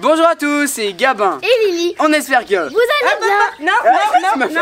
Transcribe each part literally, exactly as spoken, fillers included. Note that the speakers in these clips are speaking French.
Bonjour à tous, c'est Gabin et Lily. On espère que vous allez ah, bien. Non, ah, non, non,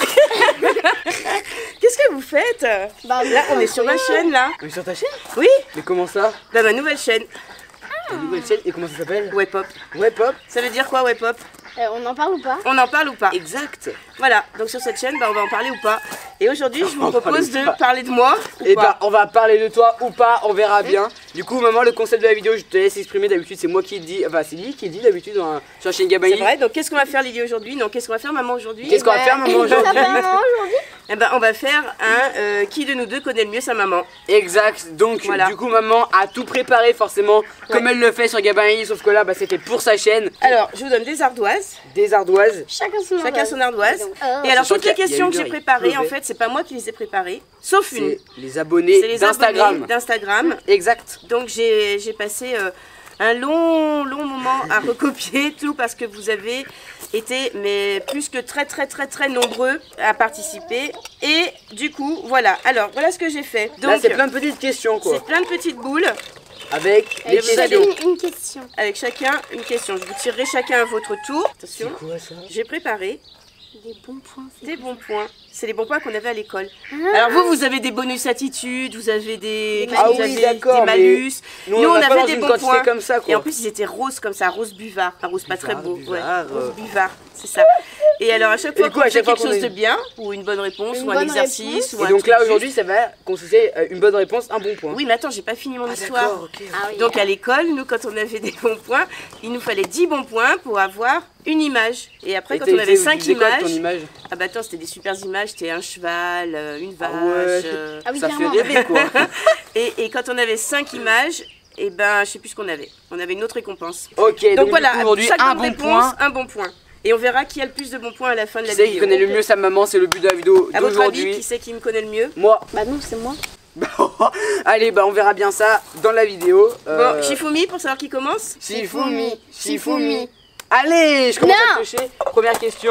non. Qu'est-ce que vous faites? Bah, là, on est sur ma chaîne, là. On est sur ta chaîne? Oui. Mais comment ça? Dans ma nouvelle chaîne. Ta nouvelle chaîne, et comment ça s'appelle? Webpop. Webpop. Ça veut dire quoi, Webpop? euh, On en parle ou pas? On en parle ou pas? Exact. Voilà, donc sur cette chaîne, bah, on va en parler ou pas. Et aujourd'hui, je vous On va propose parler de ou pas. parler de moi ou Et pas. bah on va parler de toi ou pas, on verra bien. Du coup maman, le concept de la vidéo, je te laisse exprimer. D'habitude c'est moi qui le dis, enfin c'est lui qui le dit d'habitude dans- sur la chaîne Gabin. C'est vrai, donc qu'est-ce qu'on va faire Lily aujourd'hui? Non, qu'est-ce qu'on va faire maman aujourd'hui? Qu'est-ce qu'on va faire maman Ça aujourd'hui? fait maman aujourd'hui? Eh ben, on va faire un euh, qui de nous deux connaît le mieux sa maman. Exact, donc Voilà. du coup maman a tout préparé forcément comme elle le fait sur Gabin, sauf que là bah, c'était pour sa chaîne. Alors, je vous donne des ardoises, Des ardoises. Chacun son chacun son ardoise. Oh. Et alors, Sachant toutes les qu'il y a- il y a questions une que j'ai heure, il préparées, en pleuvait. fait, c'est pas moi qui les ai préparées, sauf une. C'est les abonnés C'est les d'Instagram. abonnés d'Instagram. Exact. Donc j'ai j'ai passé euh, un long, long moment à recopier tout parce que vous avez été mais plus que très, très, très, très nombreux à participer. Et du coup, voilà. Alors, voilà ce que j'ai fait. Donc, Là c'est plein de petites questions quoi. c'est plein de petites boules Avec Et les vous avez questions. Une, une question. avec chacun une question. Je vous tirerai chacun à votre tour. Attention, Quoi ça? j'ai préparé Des bons points. des bons points. C'est les bons points qu'on avait à l'école. Ah. Alors vous, vous avez des bonus attitudes, vous avez des, Des qu'est-ce que Ah vous oui, avez d'accord, des malus. Nous, Nous, on on n'a pas avait dans des une bons quantité points. comme ça quoi. Et en plus, ils étaient roses comme ça, rose buvard. Un rose pas très Buvard, beau. Ouais. buvard, euh. Rose buvard, c'est ça. Et alors, à chaque Et fois du coup, qu'on à fait chaque fois quelque qu'on chose est- de bien, ou une bonne réponse, Une ou un bonne exercice, réponse. ou un Et donc truc là juste- aujourd'hui ça va consister euh, une bonne réponse, un bon point. Oui, mais attends, j'ai pas fini mon Ah, histoire. d'accord, ok. Ah oui. Donc à l'école, nous, quand on avait des bons points, il nous fallait dix bons points pour avoir une image. Et après, Et quand t'as- on avait t'as- cinq tu faisais quoi avec images, ton image? ah bah attends, c'était des super images, c'était un cheval, euh, une vache. Ah ouais. euh, Ah oui, Ça fait clairement. rêver quoi. Et, et quand on avait cinq images, et ben je sais plus ce qu'on avait. On avait une autre récompense. Ok, Donc, donc, voilà, du coup, aujourd'hui chaque un bonne bon réponse, point. un bon point. Et on verra qui a le plus de bons points à la fin de Qui la c'est vidéo. qui connaît le mieux sa maman, c'est le but de la vidéo À votre avis, d'aujourd'hui. qui c'est qui me connaît le mieux? Moi. Bah non, c'est moi. Allez, bah on verra bien ça dans la vidéo. Euh, Bon, Shifumi pour savoir qui commence. Shifumi, Shifumi. Allez, je commence Non. à piocher. Première question.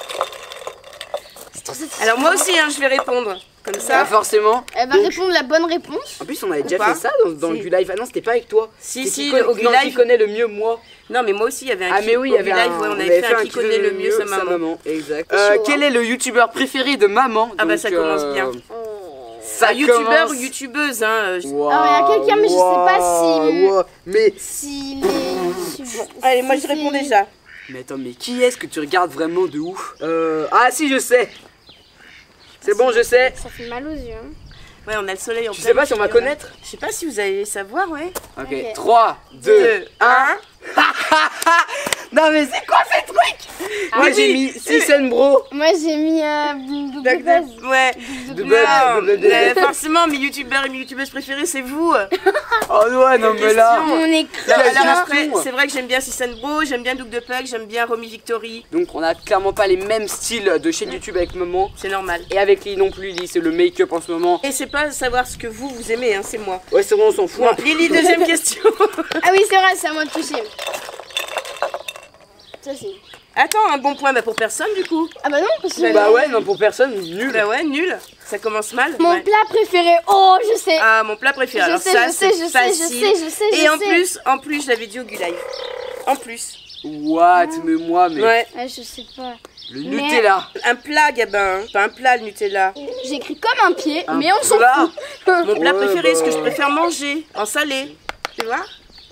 Alors moi aussi, hein, je vais répondre. Comme Ça, ça. forcément. Elle va Donc, répondre la bonne réponse. en plus, on avait déjà pas. fait ça dans, dans Si. le du live. Ah non, c'était pas avec toi. Si, C'est si, qui le- connaît- au non, live. qui connaît le mieux moi. Non, mais moi aussi, il y avait un Ah, qui- mais oui, il y au avait live, un. ouais, on avait fait un qui connaît le mieux sa maman. Exact. C'est Euh, chaud, quel hein. est le youtubeur préféré de maman? Ah bah, Donc, ça commence bien. Ça Un youtubeur ou commence- youtubeuse, hein. euh, je- Waouh, Alors, il y a quelqu'un, mais je sais pas si- waouh, Mais, Si les. Allez, moi si je réponds c'est- déjà. mais attends, mais qui est-ce que tu regardes vraiment de ouf? Euh, Ah si, je sais. C'est bon, je sais. Ça fait mal aux yeux. hein. Ouais, on a le soleil en Tu plein sais pas si on va milieu, connaître? là. Je sais pas si vous allez savoir, ouais. Ok, Ok. trois, deux, Deux, un. Non mais c'est quoi ce truc? Moi mais j'ai oui, mis c'est- Sisen Bro. Moi j'ai mis euh, double Duck, buzz. duck, ouais. De Non, buzz, de buzz. mais forcément, mes youtubeurs et mes youtubeuses préférées, c'est vous. Oh ouais, non mais là. Question. On est Non, Quelle alors question. après, c'est vrai que j'aime bien Sissan Bro, j'aime bien Doug de Pug, j'aime bien Romy Victory. Donc on a clairement pas les mêmes styles de chaîne YouTube avec maman. C'est normal. Et avec Lily non plus, Lily c'est le make-up en ce moment. Et c'est pas savoir ce que vous, vous aimez, hein, c'est moi. Ouais c'est bon, on s'en fout. Bon, Lily, deuxième question. Ah oui, c'est vrai, c'est à moi de toucher. Ça c'est. Attends, un bon point bah, pour personne du coup. Ah bah non, parce que. Bah ouais, non pour personne, nul. Bah ouais, nul. Ça commence mal. Mon ouais. plat préféré. Oh, je sais. Ah, mon plat préféré. Je Alors sais, ça, je sais, c'est je sais, je facile. sais, je sais, Et je en sais. plus, en plus, je l'avais dit au Gulive. En plus. What? Mais moi, mais Ouais. Ah, je sais pas. le Mais- Nutella. Un plat, Gabin. Hein. Pas un plat, le Nutella. J'écris comme un pied, Un mais on s'en plat. fout. Mon plat Ouais, préféré, bah. ce que je préfère manger en salé. Tu vois?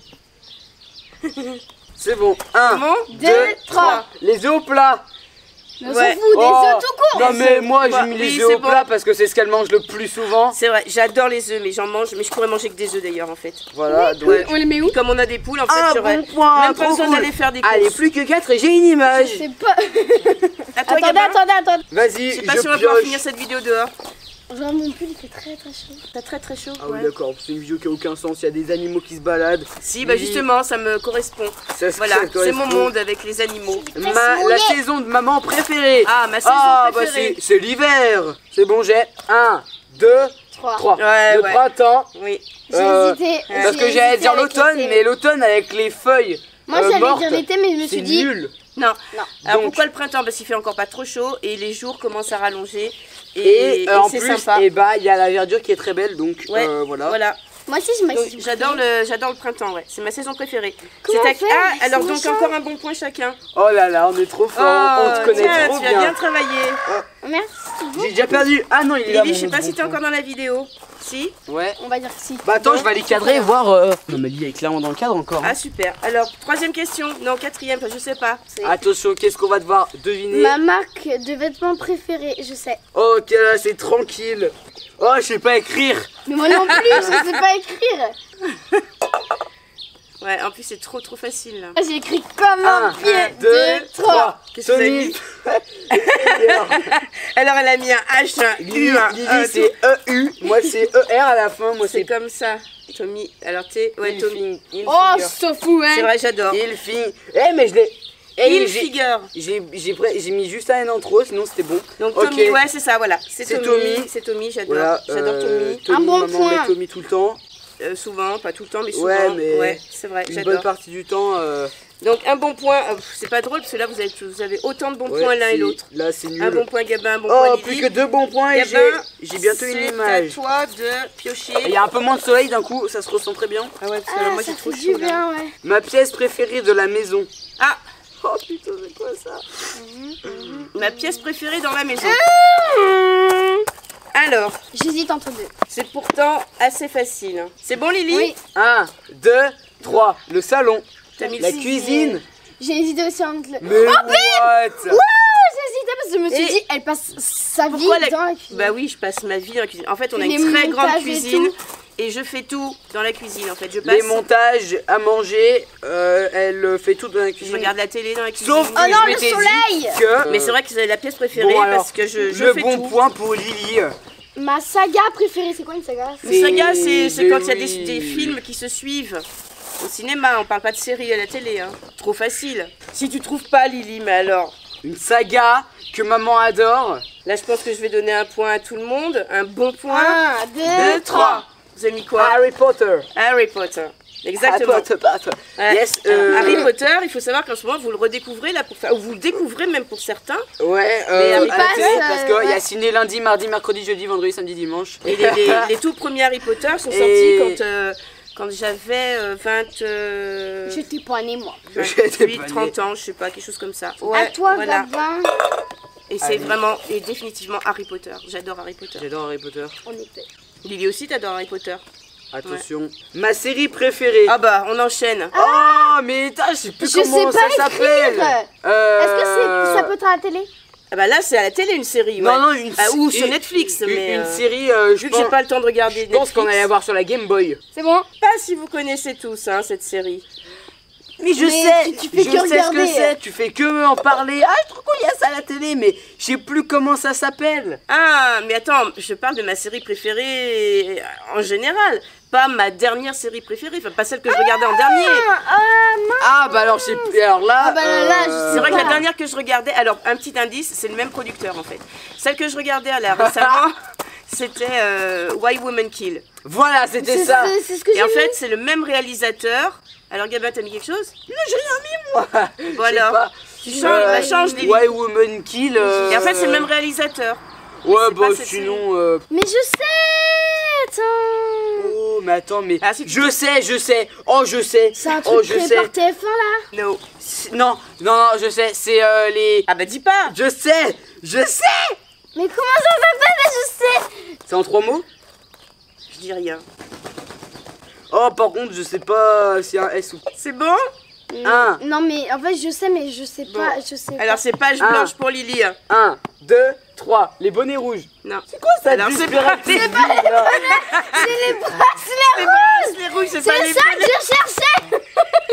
C'est bon. Un, Bon, Deux, trois. Les œufs au plat. Mais on Ouais. s'en fout, des Oh. œufs tout court. Non mais moi Bah, j'ai mis les oui, œufs c'est au bon. plat parce que c'est ce qu'elle mange le plus souvent. C'est vrai, j'adore les œufs, mais j'en mange. Mais je pourrais manger que des œufs d'ailleurs en fait. Voilà, donc. Ouais. On les met où? Et comme on a des poules, en fait, Un j'aurais bon point, même pas trop besoin cool. d'aller faire des courses. Allez, plus que quatre et j'ai une image. Je sais pas. À toi, Attendez, Gabin. attendez, attendez. Vas-y, Je je sais pas si on va pouvoir pioche. finir cette vidéo dehors. Genre, mon pull il fait très très chaud. T'as très très chaud. Ah oui ouais. d'accord, c'est une vidéo qui a aucun sens, il y a des animaux qui se baladent. Si, bah Oui. justement, ça me correspond. Ça se- Voilà, ça c'est mon correspond. monde avec les animaux. Ma, la saison de maman préférée. Ah, ma saison Ah, bah préférée. c'est c'est l'hiver. C'est bon, j'ai un, deux, Trois. trois. Ouais, Le ouais. printemps. Oui. J'ai Euh, hésité. Parce j'ai que j'allais hésité dire avec l'automne, l'été. mais l'automne avec les feuilles Moi euh, j'allais mortes, dire l'été, mais je me c'est suis dit. nul. Non. Non. Alors Donc- pourquoi le printemps? Parce qu'il fait encore pas trop chaud et les jours commencent à rallonger. Et, Et, euh, et en c'est plus, sympa. et bah il y a la verdure qui est très belle, donc Ouais, euh, voilà. voilà. Moi aussi, je Donc, m'assiste. J'adore le, j'adore le printemps, ouais. C'est ma saison préférée. Comment C'est on à- fait Ah, avec alors ce donc machin encore un bon point chacun. Oh là là, on est trop fort, on te connaît tiens, trop tu as bien. bien travaillé. Merci. J'ai déjà perdu. Ah non, il est là. Lily, je sais mon pas autre si t'es bon encore dans la vidéo. Si. point. Ouais. On va dire que si. Bah attends, je vais aller cadrer et voir. euh, Non, mais Lily est clairement dans le cadre encore. hein. Ah super. Alors, troisième question. Non, quatrième, je sais pas. C'est- Attention, qu'est-ce qu'on va devoir deviner? Ma marque de vêtements préférée, je sais. Ok, là, c'est tranquille. Oh, je sais pas écrire. Mais moi non plus, je sais pas écrire. Ouais, en plus c'est trop trop facile là. Ah, j'ai écrit comme un, Un, pied. deux, trois. Qu'est-ce que vous avez Sony. mis Alors elle a mis un H, un Lily, U, un Lily, E, c'est E U. Moi, c'est E R à la fin. Moi, c'est c'est comme ça. Tommy, alors t'es... Ouais, Il Tommy. fing- il Oh, figure. c'est fou, hein. C'est vrai, j'adore. Il fing. Eh, mais je l'ai. Eh, Il j'ai- figure. J'ai j'ai pré- j'ai mis juste un N en trop, sinon c'était bon. Donc Ok. Tommy, ouais c'est ça, voilà. C'est C'est Tommy, Tommy. c'est Tommy, j'adore. Voilà, J'adore euh, Tommy. Un bon maman point. met Tommy tout le temps. Euh, souvent, pas tout le temps, mais souvent. Ouais, mais Ouais, c'est vrai, Une bonne j'adore. partie du temps. euh, Donc un bon point, euh, pff, c'est pas drôle parce que là vous avez, vous avez autant de bons ouais, points l'un et c'est- l'autre. Là, c'est nul. Un bon point Gabin, un bon Oh, point plus Lily. que deux bons points et j'ai Gabin, j'ai bientôt une image. C'est à toi de piocher. Il y a un peu moins de soleil d'un coup, ça se ressent très bien. Ah ouais, parce que Ah, moi ça j'ai trop fait chaud du là. bien, ouais. Ma pièce préférée de la maison. Ah, Oh putain, c'est quoi ça? ma pièce préférée dans la maison. Alors, J'hésite entre deux. c'est pourtant assez facile. C'est bon Lily? Oui. un, deux, trois. Le salon. T'as mis le La six. cuisine. J'ai hésité aussi entre le. Mais what? J'ai hésité parce que je me suis Et- dit, elle passe sa vie Pourquoi la- dans la cuisine. Bah oui, je passe ma vie dans la cuisine. En fait, on a Les une très grande montages et cuisine tout. et je fais tout dans la cuisine. En fait, je passe. Les montages à manger, euh, elle fait tout dans la Je cuisine. regarde la télé dans la cuisine. Sauf que Oh non, je le m'étais soleil dit que... Mais c'est vrai que c'est la pièce préférée Bon, alors, parce que je, je le fais bon tout. point pour Lily. Ma saga préférée, c'est quoi une saga? Une saga, c'est c'est Mais quand il y a des, oui. des films qui se suivent. Au cinéma, on parle pas de séries à la télé. Hein. Trop facile. Si tu trouves pas Lily, mais alors. Une saga que maman adore. Là, je pense que je vais donner un point à tout le monde. Un bon point. un, deux, Deux, trois. Vous avez mis quoi? Harry Potter. Harry Potter. Exactement. Harry Potter, Potter. Ouais. Yes. Alors, euh, Harry Potter, il faut savoir qu'en ce moment vous le redécouvrez là pour faire, ou vous le découvrez même pour certains. Ouais, Mais euh, Harry à la Potter, télé, euh, parce qu'il y ouais. a ciné lundi, mardi, mercredi, jeudi, vendredi, samedi, dimanche. Et les, les- les tout premiers Harry Potter sont sortis Et- quand, euh, quand j'avais euh, vingt, euh, J'étais pas née, moi. J'étais vingt-huit, pas née. trente ans, je sais pas, quelque chose comme ça. à Ouais, toi, voilà. Gabin. Et c'est Allez. vraiment et définitivement Harry Potter. J'adore Harry Potter. J'adore Harry Potter. On est fait. Lily aussi, t'adores Harry Potter. Attention. Ma série préférée. Ah bah, on enchaîne. Oh, mais putain, je sais plus Je comment sais ça pas s'appelle. écrire. Euh, Est-ce que c'est, ça peut être à la télé? Ah bah là, c'est à la télé une série. Ouais. Non, non, une Ah, ou une- sur Netflix, une, mais une euh, série, euh, je vu que j'ai pense, pas le temps de regarder je pense qu'on Netflix, allait la voir sur la Game Boy. C'est bon? pas si vous connaissez tous hein, cette série. Mais je Mais sais, tu- tu fais je que sais regarder. ce que c'est, tu fais que en parler. Ah, je trouve qu'il y a ça à la télé, mais je sais plus comment ça s'appelle. Ah, mais attends, je parle de ma série préférée en général, pas ma dernière série préférée, enfin pas celle que je regardais en dernier. Ah, mince. Ah, bah alors, je sais plus. Alors là, Ah, bah là, je euh, C'est vrai que la pas. dernière que je regardais, alors un petit indice, c'est le même producteur en fait. Celle que je regardais là récemment, c'était euh, Why Women Kill. voilà, c'était C'est, ça. c'est- c'est ce que j'ai Et en vu. fait, c'est le même réalisateur. Alors Gabin, t'as mis quelque chose? Non, j'ai rien mis, moi. Je sais Voilà. pas. Tu changes, bah, change Lily. Why Woman Kill. euh, Et en fait, c'est le même réalisateur. Ouais, c'est bah pas cette sinon. euh, Mais je sais. Attends. Oh, mais attends, mais. Ah, si tu- je sais, je sais. Oh, je sais. C'est un Oh, truc je créé sais. par T F un là. No. C'est- Non, non, non, je sais. C'est euh, les. Ah bah dis pas. Je sais, je sais. Mais comment ça s'appelle? Mais je sais. C'est en trois mots? Je dis rien. Oh, par contre, je sais pas si un S ou. C'est bon? Un. Non mais en fait je sais mais je sais Bon. pas. Je sais Alors pas. c'est page Un. blanche pour Lily. hein. Un, deux, trois. Les bonnets rouges. Non. C'est quoi ça? Alors, c'est pas- Desperados c'est Ville, là C'est les bracelets Les rouges. bracelets rouges, c'est C'est pas ça les que je cherchais.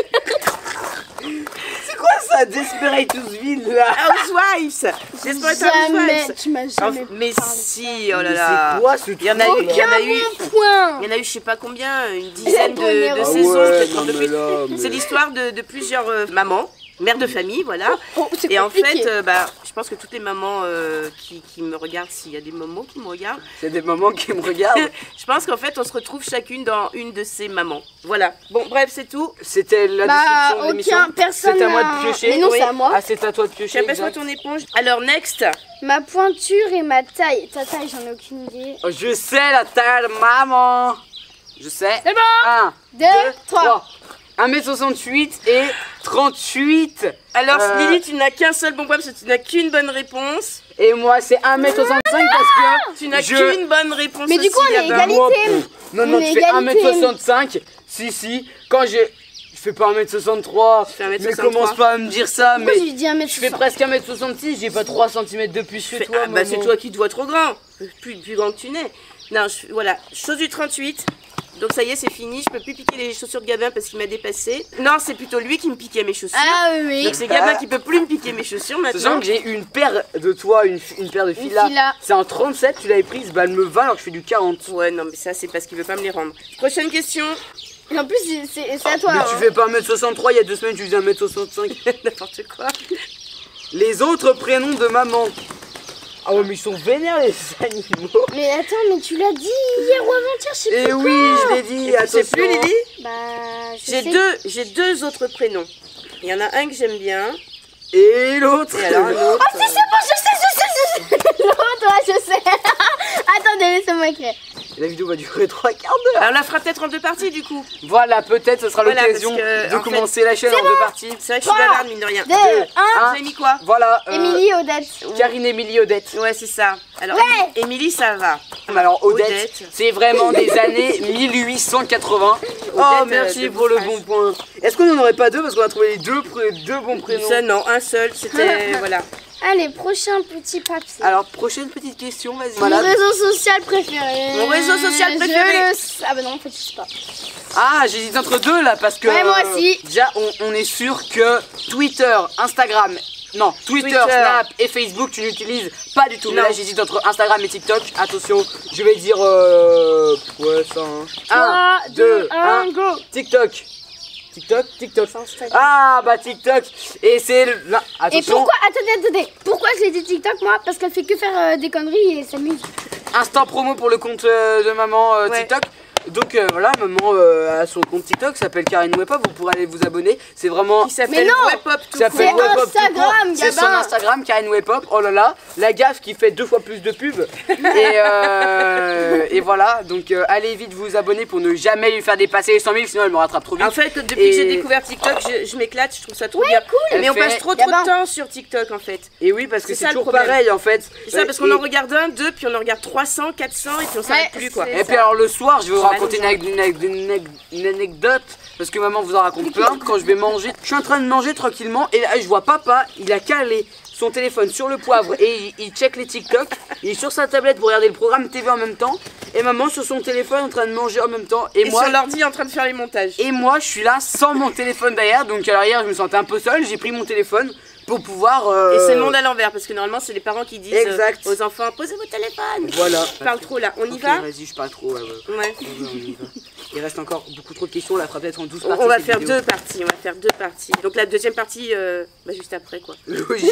C'est quoi ça? Desperadousville là? Housewives. Desperate Jamais. Housewives. Tu m'as Oh, jamais. mais parlé. si, oh là Mais là. c'est quoi ce truc? Il y en a eu, il y en a eu, Aucun point. il y en a eu, je sais pas combien, une dizaine de, bonnet de Ah rouge. saisons, ouais, peut-être non, un peu mais plus. là, mais- C'est l'histoire de, de plusieurs euh, mamans, mères de famille, voilà. Oh, c'est Et en compliqué. fait, euh, bah, je pense que toutes les mamans euh, qui, qui me regardent, s'il y a des mamans qui me regardent, C'est des mamans qui me regardent. je pense qu'en fait, on se retrouve chacune dans une de ces mamans. Voilà. Bon, bref, c'est tout. C'était la Bah description de l'émission. aucun personne. C'est à moi n'a- de piocher. Mais non Oui. c'est à moi. Ah, c'est à toi de piocher. J'appelle-moi exact. ton éponge. Alors, next. Ma pointure et ma taille. Ta taille j'en ai aucune idée. Oh, je sais la taille de maman. Je sais. C'est bon. un, Deux, trois. un mètre soixante-huit et trente-huit. Alors Euh, Lily, tu n'as qu'un seul bon point parce que tu n'as qu'une bonne réponse. Et moi, c'est un mètre soixante-cinq parce que Tu n'as je... qu'une bonne réponse Mais du aussi, coup, on est Gabin. égalité. Moi, pff, non, non, On tu est fais un mètre égalité. soixante-cinq. Si, si. Quand j'ai... Je fais pas un mètre soixante-trois. fais un mètre Mais soixante-trois. commence pas à me dire ça. Pourquoi Mais je lui dis un mètre je fais soixante? presque un mètre soixante-six. J'ai pas trois centimètres de plus que Fais- toi, ah, bah, c'est maman. toi qui te vois trop grand. Plus, plus grand que tu n'es. Non, je- voilà. Chose du trente-huit. Donc ça y est, c'est fini. Je peux plus piquer les chaussures de Gabin parce qu'il m'a dépassé. Non, c'est plutôt lui qui me piquait mes chaussures. Ah oui, oui. Donc c'est Gabin qui peut plus me piquer mes chaussures Sachant maintenant. que j'ai une paire de toi, une, une paire de Fila. Fila. C'est en trente-sept, tu l'avais prise, bah elle me va alors que je fais du quarante. Ouais, non, mais ça c'est parce qu'il veut pas me les rendre. Prochaine question. Et en plus, c'est c'est- c'est à toi. Mais hein. tu fais pas un mètre soixante-trois, il y a deux semaines tu faisais un mètre soixante-cinq. N'importe quoi. Les autres prénoms de maman. Ah ouais mais ils sont vénères les animaux. Mais attends, mais tu l'as dit hier ou avant-hier, je sais Et plus. oui, je l'ai dit, Tu sais attention. plus Lily? Bah, je J'ai sais. deux, j'ai deux autres prénoms. Il y en a un que j'aime bien. Et l'autre. Et alors un autre. Oh, si, c'est bon, je sais, je sais, je sais. L'autre, ouais, je sais. Attendez, laissez-moi écrire. La vidéo va durer trois quarts d'heure. Alors on la fera peut-être en deux parties du coup. Voilà, peut-être ce sera Voilà, l'occasion parce que, de en commencer la chaîne en deux parties. C'est vrai que je suis Trois, bavarde mine de rien. Deux, Deux, un. un. Vous avez mis quoi? Voilà. euh, Émilie, Odette. Karine, Émilie, Odette. Ouais, c'est ça. Alors, Ouais. Émilie, ça va. Alors Odette, Odette. c'est vraiment des années mille huit cent quatre-vingts. Oh Odette, merci euh, de pour le Bouffrage. bon point. Est-ce qu'on n'en aurait pas deux parce qu'on a trouvé les deux, pré- deux bons prénoms. Ça, non, un seul, c'était. Voilà. Allez, prochain petit papier. Alors prochaine petite question, vas-y. Mon Malade. réseau social préféré. Mon réseau social Je préféré. le sais. Ah bah non, en fait, je sais pas. Ah, j'hésite entre deux là parce que Ouais, moi aussi. déjà on, on est sûr que Twitter, Instagram, non Twitter, Twitter. Snap et Facebook tu n'utilises pas du tout. Mais Non. là j'hésite entre Instagram et TikTok. Attention, je vais dire euh... ouais ça. Hein. trois, un, deux, un, un. go. TikTok. TikTok, TikTok. Instagram. Ah bah TikTok. Et c'est le- là. Et Attention. pourquoi, attendez, attendez, pourquoi je l'ai dit TikTok moi? Parce qu'elle fait que faire euh, des conneries et s'amuse. Instant promo pour le compte euh, de maman euh, Ouais. TikTok. Donc euh, voilà, maman euh, a son compte TikTok, s'appelle Karine Wepop, vous pourrez aller vous abonner. C'est vraiment. Qui s'appelle non. Webpop tout Ça court. s'appelle C'est Wepop tout court. Instagram, C'est son Gabin. Instagram, Karine Wepop. Oh là là, la gaffe qui fait deux fois plus de pub. Et, euh, et voilà, donc euh, allez vite vous abonner pour ne jamais lui faire dépasser les cent mille, sinon elle me rattrape trop vite. En fait, depuis Et- que j'ai découvert TikTok, je, je m'éclate, je trouve ça trop bien. Elle Mais on fait- passe trop trop Gabin. de temps sur TikTok en fait. Et oui, parce que C'est c'est ça, le toujours problème. pareil en fait. C'est ça, parce qu'on Et- en regarde un, deux, puis on en regarde trois cents, quatre cents, et puis on s'arrête Ouais, plus quoi. c'est- Et puis alors le soir, je vais vous Ça va raconter une, nous ane- une ane- une ane- une anecdote parce que maman vous en raconte plein. Quand je vais manger, je suis en train de manger tranquillement et là je vois papa, il a calé son téléphone sur le poivre et il, il check les TikTok. Il est sur sa tablette pour regarder le programme T V en même temps et maman sur son téléphone en train de manger en même temps. Et, Et moi, sur l'ordi en train de faire les montages. et moi je suis là sans mon téléphone derrière. Donc alors hier je me sentais un peu seul, j'ai pris mon téléphone pour pouvoir. euh, Et c'est le monde à l'envers, parce que normalement c'est les parents qui disent Exact. euh, aux enfants posez votre téléphone. Voilà. Je parle trop là, on y Ok, va? vas-y, je parle trop. Ouais, ouais. Ouais. On va, on y va. Il reste encore beaucoup trop de questions, on la fera peut-être en douze On, parties. on va cette faire vidéo. deux parties, on va faire deux parties. Donc la deuxième partie, euh, bah, juste après quoi. Logique.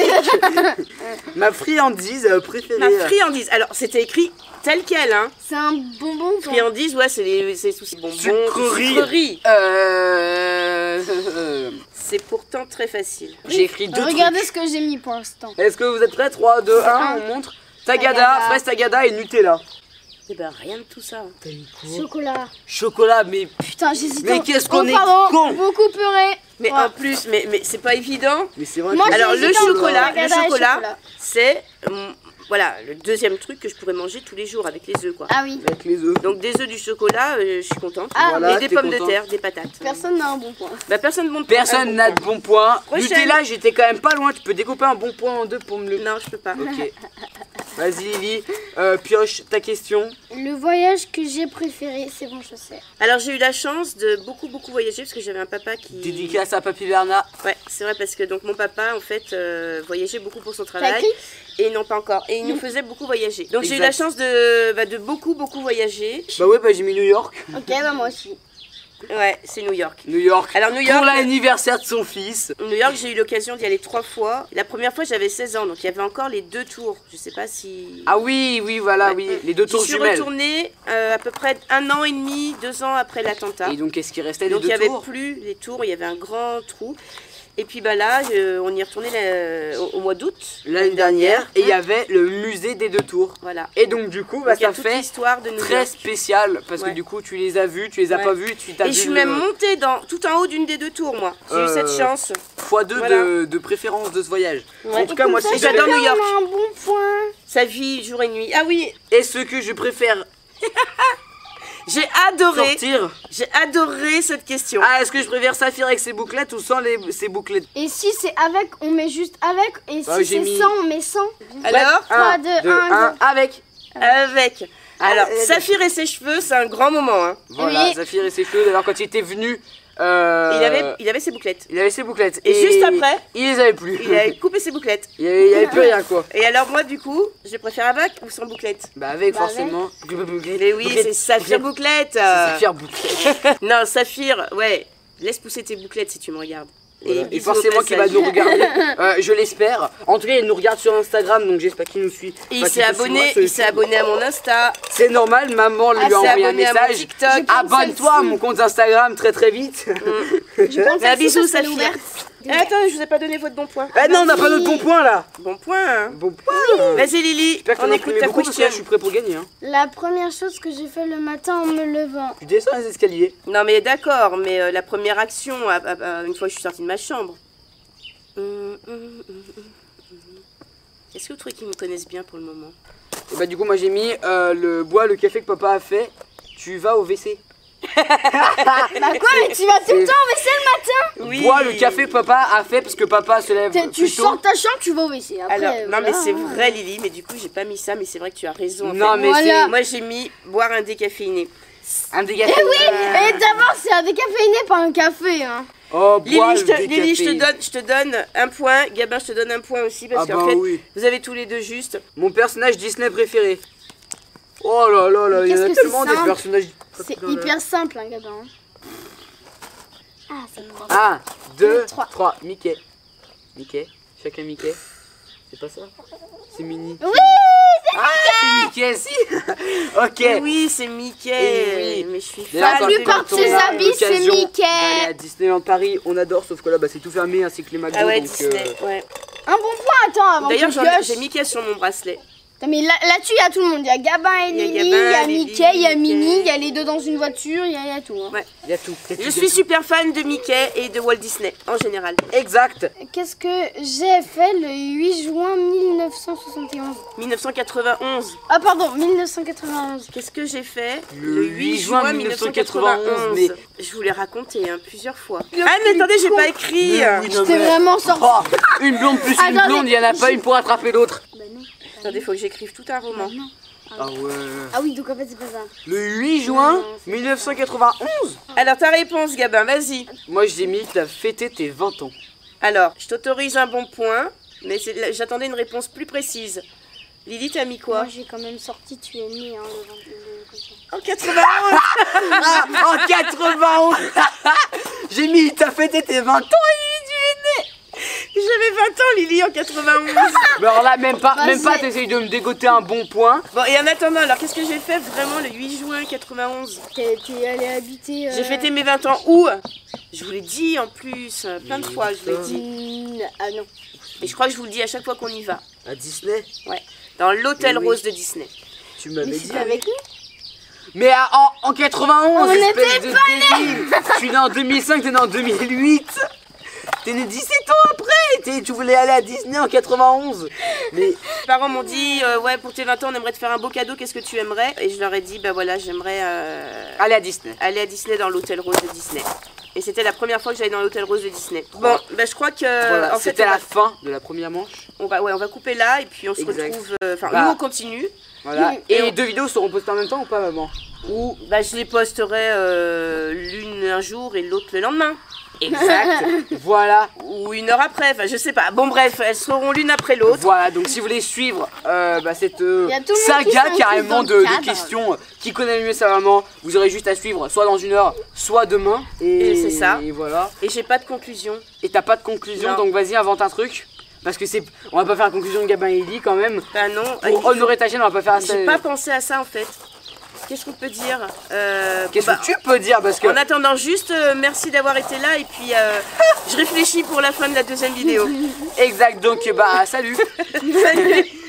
Ma friandise euh, préférée. Ma friandise, alors c'était écrit tel quel hein. C'est un bonbon. quoi. Friandise, ouais, c'est les, c'est les soucis bonbons, Sucreries. sucreries. Euh... euh, C'est pourtant très facile. J'ai écrit deux Regardez trucs. ce que j'ai mis pour l'instant. Est-ce que vous êtes prêts? Trois, deux, un, on montre. Tagada, Tagada. fraise tagada et Nutella. Eh ben rien de tout ça. T'as mis quoi? Chocolat. Chocolat, mais Putain, j'hésite. Mais qu'est-ce qu'on est pardon, con. Beaucoup purée. Mais Ouais. en plus, mais, mais c'est pas évident. mais c'est vrai. Moi, que- j'ai Alors le hésité entre chocolat, le Tagada et chocolat, chocolat. c'est hum, voilà le deuxième truc que je pourrais manger tous les jours avec les œufs quoi. Ah oui. Avec les œufs. Donc des œufs, du chocolat, euh, je suis contente. Ah, Voilà, et des t'es pommes content. de terre, des patates. Personne n'a un bon point. Bah personne ne monte. Personne n'a de bon point. Prochaine. Nutella, j'étais quand même pas loin. Tu peux découper un bon point en deux pour me le. Non, je peux pas. Ok. Vas-y Lily, euh, pioche ta question. Le voyage que j'ai préféré, c'est bon, je sais. Alors j'ai eu la chance de beaucoup beaucoup voyager parce que j'avais un papa qui. Dédicace à Papy Bernard. Ouais, c'est vrai parce que donc mon papa en fait euh, voyageait beaucoup pour son T'as travail. écrit? Et non pas encore. Et il nous faisait beaucoup voyager. Donc j'ai eu Exact. la chance de, bah, de beaucoup beaucoup voyager. Bah ouais, bah j'ai mis New York. Ok, bah moi aussi. Ouais, c'est New York. New York. Alors New Pour York. l'anniversaire de son fils. New York, j'ai eu l'occasion d'y aller trois fois. La première fois, j'avais seize ans, donc il y avait encore les deux tours. Je sais pas si. Ah oui, oui, voilà, oui. Les deux tours Je suis jumelles. retournée euh, à peu près un an et demi, deux ans après l'attentat. Et donc, qu'est-ce qui restait des Donc deux il n'y avait tours? plus les tours, il y avait un grand trou. Et puis bah là, je- on y est retourné la- au, au mois d'août. L'année dernière, et il y avait le musée des deux tours. Voilà. Et donc du coup, bah, Donc, il y a ça toute fait l'histoire de New très York. spécial parce que Ouais. du coup, tu les as vus, tu les as Ouais. pas vus, tu t'as Et vu je suis le même montée dans, tout en haut d'une des deux tours, moi. J'ai eu Euh, cette chance. fois deux Voilà. de, de préférence de ce voyage. Ouais. En tout cas, moi, si ça, j'avais- j'adore New York. On a un bon point. Sa vie, jour et nuit. Ah oui, Et ce que je préfère j'ai adoré. sortir. J'ai adoré cette question. Ah, est-ce que je préfère Saphir avec ses bouclettes ou sans les, ses bouclettes? Et si c'est avec, on met juste avec. Et Ah, si j'ai c'est mis- sans, on met sans. Alors, trois, un, deux, deux, un, un, avec. avec. Alors, euh, Saphir et ses cheveux, c'est un grand moment. Hein. Voilà, Oui. Saphir et ses cheveux. D'ailleurs, quand il était venu, euh, Il, avait, il avait ses bouclettes. il avait ses bouclettes. Et juste après, il les avait plus. Il avait coupé ses bouclettes. il, y avait, il y avait plus rien quoi. Et alors, moi, du coup, je préfère avec ou sans bouclettes? Bah avec Bah, forcément. Mais oui, c'est Saphir bouclette. euh. Saphir bouclettes. Non, Saphir, ouais. Laisse pousser tes bouclettes si tu me regardes. Voilà. Et bisous au forcément qu'il va passage. nous regarder, euh, je l'espère. En tout cas, il nous regarde sur Instagram, donc j'espère qu'il nous suit. Et il Enfin, s'est qu'il peut abonné, suivre, il s'est abonné à mon Insta. C'est normal, maman lui Ah, a s'est envoyé un abonné à mon message. TikTok. Abonne-toi à mon compte Instagram très très vite. Je prends Un celle-ci bisou, parce qu'elle est Saphir. ouverte. Eh, attends, je vous ai pas donné votre bon point. Ah non, on n'a pas notre bon point là. Bon point. Hein. Bon point. Vas-y, Lily, J'espère que on t'en as écoute imprimé ta beaucoup parce que là, je question. suis prêt pour gagner. Hein. La première chose que j'ai fait le matin en me levant. Tu descends les escaliers. Non, mais d'accord, mais euh, la première action, à- à- à- une fois que je suis sortie de ma chambre. Hum, hum, hum, hum, hum. Est-ce que vous trouvez qu'ils me connaissent bien pour le moment? Et bah du coup moi j'ai mis euh, le bois, le café que papa a fait. Tu vas au W C. Bah quoi, mais tu vas tout le temps au W C le matin. Oui. Bois le café que papa a fait parce que papa se lève T'es- Tu plus tôt. sors de ta chambre, tu vas au W C. Après, Alors, non, mais voilà. c'est vrai, Lily, mais du coup, j'ai pas mis ça, mais c'est vrai que tu as raison. en Non fait. mais Voilà. Moi, j'ai mis boire un décaféiné. c'est un dégât. Eh oui, et d'abord c'est un décaféiné, pas un café. Hein. Oh bois Lily, je le te, Lily, je te décafé. donne, je te donne un point. Gabin, je te donne un point aussi parce Ah qu'en bah fait, oui. vous avez tous les deux juste. Mon personnage Disney préféré. Oh là là là, Mais il y en a qu'est-ce que tellement c'est des simple. personnages. C'est hyper simple, hein, Gabin. hein. Ah, ça me prend. Un, deux, Trois. trois. Mickey. Mickey. Chacun Mickey. C'est pas ça? C'est Minnie. Oui, Ah, c'est Mickey, si. Ok. Eh oui, c'est Mickey. Eh oui. Mais je suis D'ailleurs, fan La quand- de plupart de quand on ses a habits, c'est l'occasion Mickey. d'aller à Disneyland Paris, on adore, sauf que là, bah, c'est tout fermé ainsi que les McDo. Ah ouais, donc, Disney, euh, ouais. Un bon point, attends, avant que D'ailleurs, tu j'en- pioches. j'ai Mickey sur mon bracelet. Putain, mais là- là-dessus, il y a tout le monde. Il y a Gabin et Il y a Lily, il y Gabin, a Lily, Mickey, il y a Mickey. Minnie, il y a les deux dans une voiture, il y a, il y a tout. hein. Ouais. il y a tout. il y a tout, Je il y a suis tout. super fan de Mickey et de Walt Disney en général. Exact. Qu'est-ce que j'ai fait le huit juin mille neuf cent soixante et onze? mille neuf cent quatre-vingt-onze. Ah, pardon, mille neuf cent quatre-vingt-onze. Qu'est-ce que j'ai fait Le huit juin mille neuf cent quatre-vingt-onze, mais- Je vous l'ai raconté hein, plusieurs fois. Ah mais attendez, j'ai pas écrit. Mais oui, non, T'es mais- vraiment sorti. Oh, une blonde plus une Attendez, blonde, il y en a pas je- une pour attraper l'autre. Bah non. Attendez, faut que j'écrive tout un roman. Bah non. Ah ouais. Ah oui, donc en fait, c'est pas ça. Le huit juin mille neuf cent quatre-vingt-onze. Alors ta réponse, Gabin, vas-y. Moi j'ai mis que t'as fêté tes vingt ans. Alors, je t'autorise un bon point, mais c'est- j'attendais une réponse plus précise. Lily, t'as mis quoi? Moi, j'ai quand même sorti, tu es né, hein, le vingt- le- En quatre-vingt-onze. Ah, en quatre-vingt-onze. J'ai mis t'as fêté tes vingt ans et tu es né. J'avais vingt ans, Lily, en quatre-vingt-onze. Mais alors là même pas, Bah, même pas c'est- t'essayes de me dégoter un bon point. Bon, et en attendant, alors qu'est-ce que j'ai fait vraiment le huit juin quatre-vingt-onze? T'es t'es allé habiter. euh, J'ai fêté mes vingt ans où? Je vous l'ai dit en plus, euh, plein de fois, je vous l'ai dit. hmm, Ah non. Et je crois que je vous le dis à chaque fois qu'on y va. À Disney. Ouais. Dans l'hôtel Mais oui. rose de Disney. Tu Mais m'avais dit. c'était avec nous. Mais à- en, en quatre-vingt-onze, On espèce de débile. Je suis né en deux mille cinq, t'es né en deux mille huit. T'es né dix-sept ans après. T'es- Tu voulais aller à Disney en quatre-vingt-onze. Mais Mes parents m'ont dit, euh, ouais, pour tes vingt ans, on aimerait te faire un beau cadeau, qu'est-ce que tu aimerais? Et je leur ai dit, bah voilà, j'aimerais euh, allez à Disney. aller à Disney dans l'hôtel rose de Disney. Et c'était la première fois que j'allais dans l'hôtel rose de Disney. Bon, bah je crois que Voilà, en fait, c'était on la va, fin de la première manche. on va, ouais, on va couper là et puis on se Exact. retrouve. euh, Enfin, Bah. nous on continue. Voilà. Et Et on- les deux vidéos seront postées en même temps ou pas, maman? Ou bah je les posterai euh, l'une un jour et l'autre le lendemain. Exact. Voilà. Ou une heure après, enfin je sais pas. Bon bref, elles seront l'une après l'autre. Voilà, donc si vous voulez suivre euh, bah, cette euh, Y a tout le monde qui saga s'incluse carrément dans de, le de cadre. questions, euh, qui connaît le mieux sa maman, vous aurez juste à suivre soit dans une heure, soit demain. Et c'est ça. Et voilà. Et j'ai pas de conclusion. Et t'as pas de conclusion, Non. donc vas-y, invente un truc. Parce que c'est, on va pas faire la conclusion de Gabin et Ellie quand même. Bah non. Pour il faut- honorer ta chaîne, on va pas faire ça. J'ai pas pensé à ça en fait. qu'est-ce qu'on peut dire euh, Qu'est-ce bah, que tu peux dire parce que... En attendant juste, euh, merci d'avoir été là et puis euh, je réfléchis pour la fin de la deuxième vidéo. Exact, donc bah salut. Salut.